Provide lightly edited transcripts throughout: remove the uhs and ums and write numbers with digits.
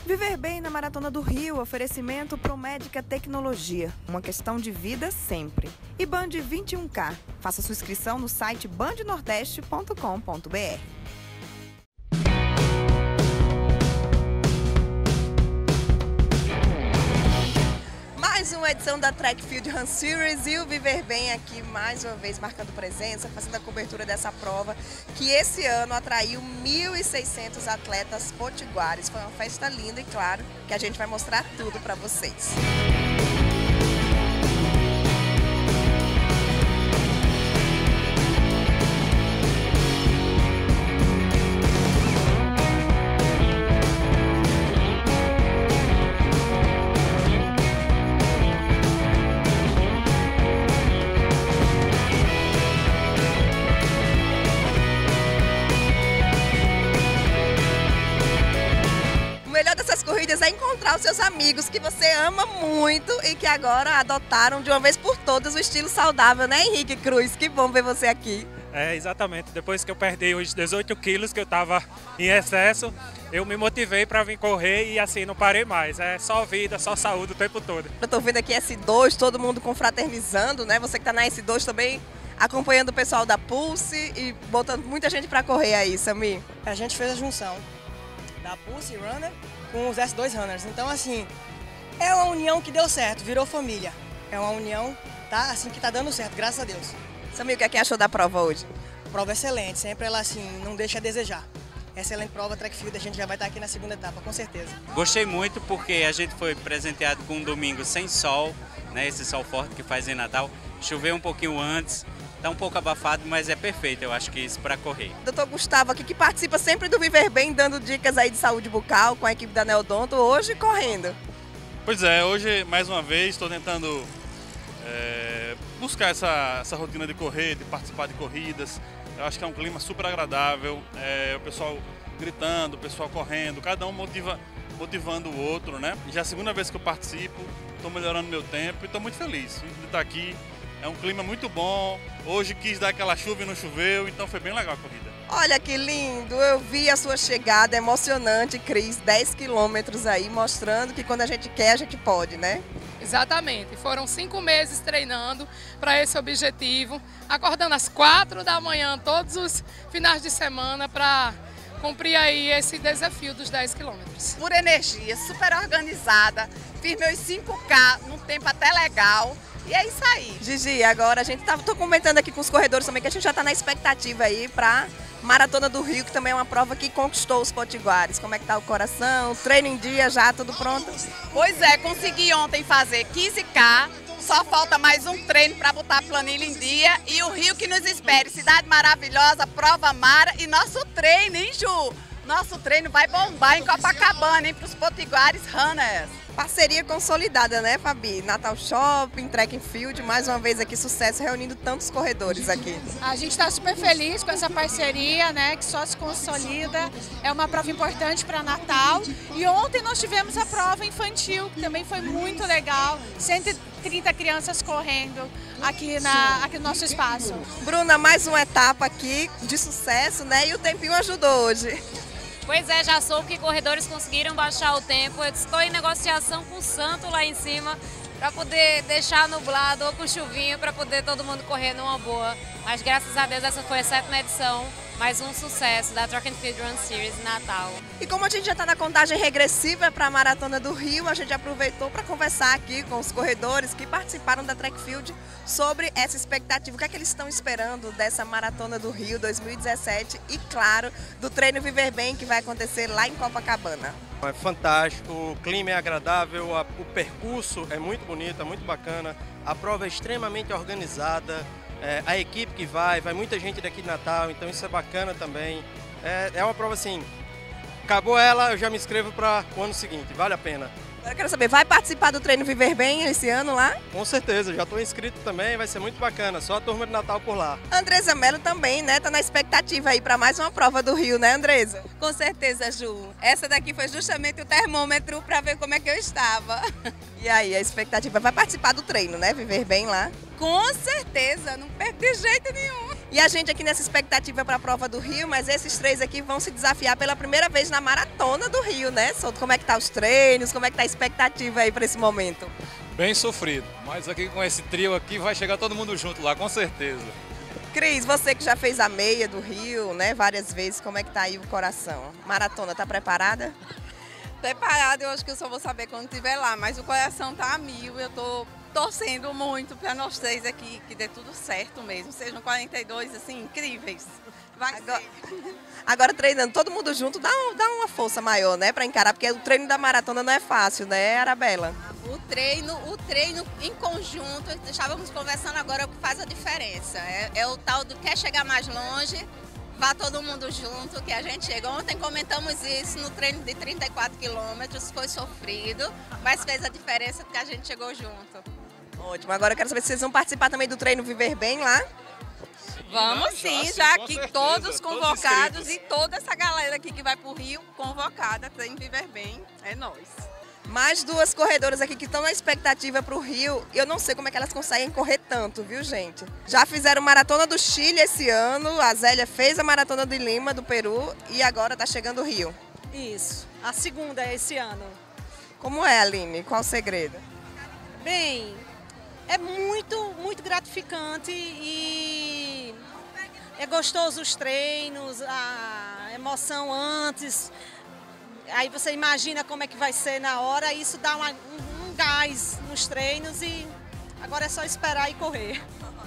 Viver bem na Maratona do Rio, oferecimento Promédica Tecnologia. Uma questão de vida sempre. E Band 21K. Faça sua inscrição no site bandnordeste.com.br. Mais uma edição da Track Field Run Series e o Viver Bem aqui mais uma vez marcando presença, fazendo a cobertura dessa prova que esse ano atraiu 1.600 atletas potiguares. Foi uma festa linda e claro que a gente vai mostrar tudo para vocês. Corridas é encontrar os seus amigos que você ama muito e que agora adotaram de uma vez por todas o estilo saudável, né, Henrique Cruz? Que bom ver você aqui. É, exatamente. Depois que eu perdi os 18 quilos que eu estava em excesso, eu me motivei para vir correr e assim não parei mais. É só vida, só saúde o tempo todo. Eu tô vendo aqui S2, todo mundo confraternizando, né? Você que tá na S2 também acompanhando o pessoal da Pulse e botando muita gente para correr aí, Samir. A gente fez a junção da Pulse Runner com os S2 Runners. Então, assim, é uma união que deu certo, virou família. É uma união, tá? Assim, que tá dando certo, graças a Deus. Samir, o que é que achou da prova hoje? Prova excelente, sempre ela, assim, não deixa a desejar. Excelente prova, track field, a gente já vai estar aqui na segunda etapa, com certeza. Gostei muito porque a gente foi presenteado com um domingo sem sol, né? Esse sol forte que faz em Natal. Choveu um pouquinho antes. Tá um pouco abafado, mas é perfeito, eu acho que isso para correr. Doutor Gustavo aqui, que participa sempre do Viver Bem, dando dicas aí de saúde bucal com a equipe da Neodonto, hoje correndo. Pois é, hoje mais uma vez estou tentando buscar essa rotina de correr, de participar de corridas. Eu acho que é um clima super agradável, o pessoal gritando, o pessoal correndo, cada um motivando o outro, né? Já é a segunda vez que eu participo, estou melhorando meu tempo e estou muito feliz de estar aqui. É um clima muito bom, hoje quis dar aquela chuva e não choveu, então foi bem legal a corrida. Olha que lindo, eu vi a sua chegada emocionante, Cris, 10 quilômetros aí, mostrando que quando a gente quer, a gente pode, né? Exatamente, foram 5 meses treinando para esse objetivo, acordando às 4 da manhã todos os finais de semana para cumprir aí esse desafio dos 10 quilômetros. Por energia, super organizada, fiz meus 5K num tempo até legal. E é isso aí. Gigi, agora a gente tô comentando aqui com os corredores também que a gente já está na expectativa aí para Maratona do Rio, que também é uma prova que conquistou os potiguares. Como é que tá o coração? Treino em dia já, tudo pronto? Pois é, consegui ontem fazer 15K, só falta mais um treino para botar a planilha em dia e o Rio que nos espere. Cidade maravilhosa, prova mara e nosso treino, hein, Ju? Nosso treino vai bombar em Copacabana, hein, para os potiguares runners. Parceria consolidada, né, Fabi? Natal Shopping, Track and Field, mais uma vez aqui sucesso, reunindo tantos corredores aqui. A gente está super feliz com essa parceria, né, que só se consolida. É uma prova importante para Natal. E ontem nós tivemos a prova infantil, que também foi muito legal. 130 crianças correndo aqui no nosso espaço. Bruna, mais uma etapa aqui de sucesso, né? E o tempinho ajudou hoje. Pois é, já soube que corredores conseguiram baixar o tempo. Eu estou em negociação com o Santo lá em cima para poder deixar nublado ou com chuvinho para poder todo mundo correr numa boa. Mas graças a Deus essa foi a 7ª edição, mais um sucesso da Track and Field Run Series Natal. E como a gente já está na contagem regressiva para a Maratona do Rio, a gente aproveitou para conversar aqui com os corredores que participaram da Track Field sobre essa expectativa, o que é que eles estão esperando dessa Maratona do Rio 2017 e, claro, do treino Viver Bem que vai acontecer lá em Copacabana. É fantástico, o clima é agradável, o percurso é muito bonito, é muito bacana, a prova é extremamente organizada, a equipe que vai muita gente daqui de Natal, então isso é bacana também. É uma prova assim, acabou ela, eu já me inscrevo para o ano seguinte, vale a pena. Agora eu quero saber, vai participar do treino Viver Bem esse ano lá? Com certeza, já estou inscrito também, vai ser muito bacana, só a turma de Natal por lá. Andresa Mello também, né? Tá na expectativa aí para mais uma prova do Rio, né, Andresa? Com certeza, Ju. Essa daqui foi justamente o termômetro para ver como é que eu estava. E aí, a expectativa vai participar do treino, né? Viver Bem lá? Com certeza, não perco de jeito nenhum. E a gente aqui nessa expectativa para a prova do Rio, mas esses 3 aqui vão se desafiar pela primeira vez na maratona do Rio, né, Souto? Como é que tá os treinos, como é que tá a expectativa aí para esse momento? Bem sofrido, mas aqui com esse trio aqui vai chegar todo mundo junto lá, com certeza. Cris, você que já fez a meia do Rio, né, várias vezes, como é que tá aí o coração? Maratona, tá preparada? Preparada, eu acho que eu só vou saber quando estiver lá, mas o coração tá a 1000, eu tô torcendo muito para nós 3 aqui, que dê tudo certo mesmo, sejam 42, assim, incríveis. Agora treinando todo mundo junto dá uma força maior, né, para encarar, porque o treino da maratona não é fácil, né, Arabella? O treino em conjunto, estávamos conversando agora, o que faz a diferença. É o tal do quer chegar mais longe, vá todo mundo junto, que a gente chega. Ontem comentamos isso no treino de 34 quilômetros, foi sofrido, mas fez a diferença porque a gente chegou junto. Ótimo, agora eu quero saber se vocês vão participar também do treino Viver Bem lá. Vamos sim, já aqui todos convocados e toda essa galera aqui que vai pro Rio convocada, treino Viver Bem, é nós. Mais 2 corredoras aqui que estão na expectativa para o Rio. Eu não sei como é que elas conseguem correr tanto, viu, gente? Já fizeram Maratona do Chile esse ano, a Zélia fez a Maratona de Lima, do Peru, e agora está chegando o Rio. Isso, a segunda é esse ano. Como é, Aline? Qual o segredo? Bem, é muito gratificante e é gostoso os treinos, a emoção antes. Aí você imagina como é que vai ser na hora, e isso dá um gás nos treinos e agora é só esperar e correr.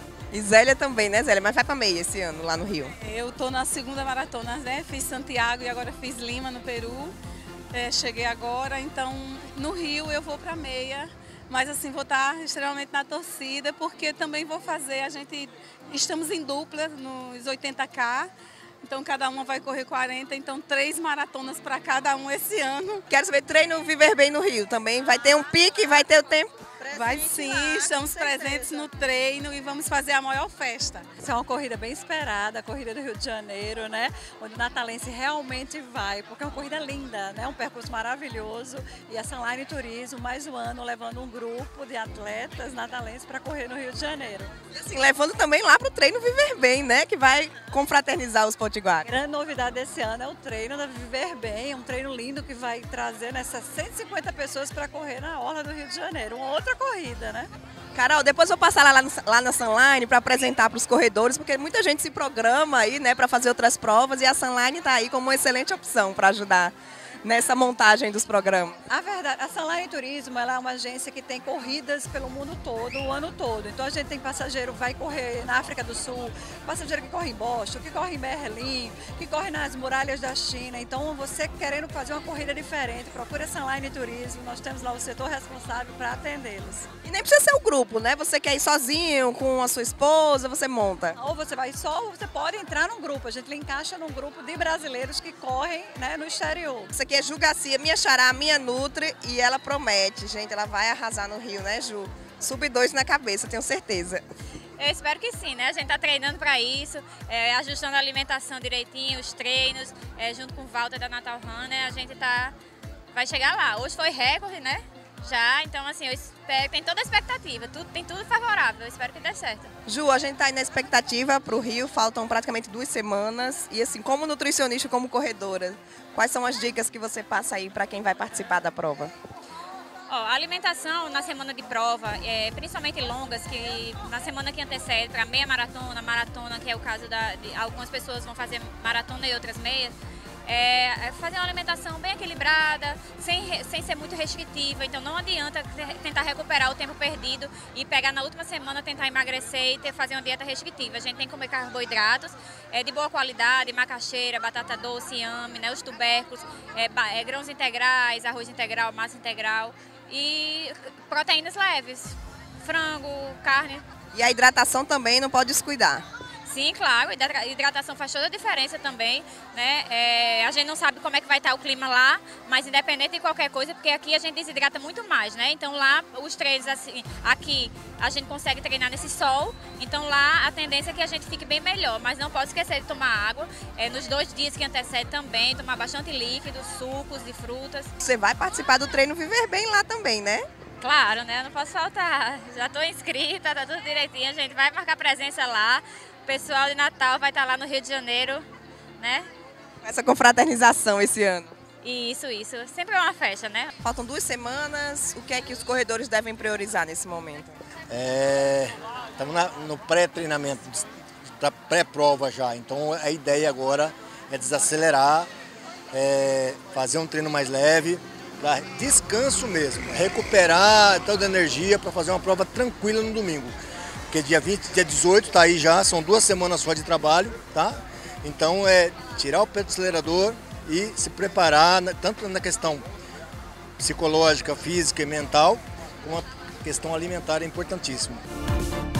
E Zélia também, né, Zélia? Mas vai para meia esse ano, lá no Rio. Eu tô na segunda maratona, né? Fiz Santiago e agora fiz Lima, no Peru. Cheguei agora, então no Rio eu vou para meia. Mas assim, vou estar extremamente na torcida, porque também vou fazer, estamos em dupla nos 80K. Então cada uma vai correr 40, então 3 maratonas para cada um esse ano. Quero saber, treino Viver Bem no Rio também? Vai ter um pique, vai ter o tempo? Vai sim, estamos presentes no treino e vamos fazer a maior festa. Essa é uma corrida bem esperada, a corrida do Rio de Janeiro, né? Onde o natalense realmente vai, porque é uma corrida linda, né? Um percurso maravilhoso. E a Sunline Turismo, mais um ano, levando um grupo de atletas natalenses para correr no Rio de Janeiro. E assim, levando também lá para o treino Viver Bem, né? Que vai confraternizar os potiguares. A grande novidade desse ano é o treino da Viver Bem, um treino lindo que vai trazer nessas 150 pessoas para correr na orla do Rio de Janeiro. Uma outra corrida, né? Carol, depois eu vou passar lá na Sunline para apresentar para os corredores, porque muita gente se programa aí, né, para fazer outras provas, e a Sunline está aí como uma excelente opção para ajudar nessa montagem dos programas. A verdade, a Sunline Turismo, ela é uma agência que tem corridas pelo mundo todo, o ano todo. Então a gente tem passageiro que vai correr na África do Sul, passageiro que corre em Boston, que corre em Berlim, que corre nas muralhas da China. Então você querendo fazer uma corrida diferente, procura a Sunline Turismo, nós temos lá o setor responsável para atendê-los. E nem precisa ser o grupo, né? Você quer ir sozinho, com a sua esposa, você monta. Ou você vai só, ou você pode entrar num grupo. A gente lhe encaixa num grupo de brasileiros que correm, né, no exterior. Isso aqui é Ju Garcia, minha xará, minha Nutri, e ela promete, gente, ela vai arrasar no Rio, né, Ju? Sub-2 na cabeça, tenho certeza. Eu espero que sim, né? A gente tá treinando para isso, ajustando a alimentação direitinho, os treinos, junto com o Walter da Natal Runner, a gente vai chegar lá. Hoje foi recorde, né? Já, então assim, eu espero, tem toda a expectativa, tem tudo favorável, eu espero que dê certo. Ju, a gente tá aí na expectativa para o Rio, faltam praticamente 2 semanas, e assim, como nutricionista, como corredora, quais são as dicas que você passa aí para quem vai participar da prova? A alimentação na semana de prova, principalmente longas, que na semana que antecede, para meia maratona, que é o caso de algumas pessoas vão fazer maratona e outras meias, fazer uma alimentação bem equilibrada, sem ser muito restritiva. Então não adianta tentar recuperar o tempo perdido e pegar na última semana, tentar emagrecer e fazer uma dieta restritiva. A gente tem que comer carboidratos de boa qualidade, macaxeira, batata doce, inhame, né, os tubérculos, grãos integrais, arroz integral, massa integral e proteínas leves, frango, carne. E a hidratação também não pode descuidar. Sim, claro, hidratação faz toda a diferença também, né? A gente não sabe como é que vai estar o clima lá, mas independente de qualquer coisa, porque aqui a gente desidrata muito mais, né? Então lá os treinos, assim, aqui a gente consegue treinar nesse sol, então lá a tendência é que a gente fique bem melhor, mas não pode esquecer de tomar água, nos 2 dias que antecedem também, tomar bastante líquido, sucos e frutas. Você vai participar do treino Viver Bem lá também, né? Claro, né? Não posso faltar. Já estou inscrita, tá tudo direitinho. A gente vai marcar presença lá. O pessoal de Natal vai estar lá no Rio de Janeiro, né? Essa confraternização esse ano. Isso. Sempre é uma festa, né? Faltam 2 semanas, o que é que os corredores devem priorizar nesse momento? Estamos no pré-treinamento, para pré-prova já, então a ideia agora é desacelerar, fazer um treino mais leve, para descanso mesmo, recuperar toda a energia para fazer uma prova tranquila no domingo. Porque dia 20, dia 18 está aí já, são 2 semanas só de trabalho, tá? Então tirar o pé do acelerador e se preparar, tanto na questão psicológica, física e mental, como a questão alimentar é importantíssima.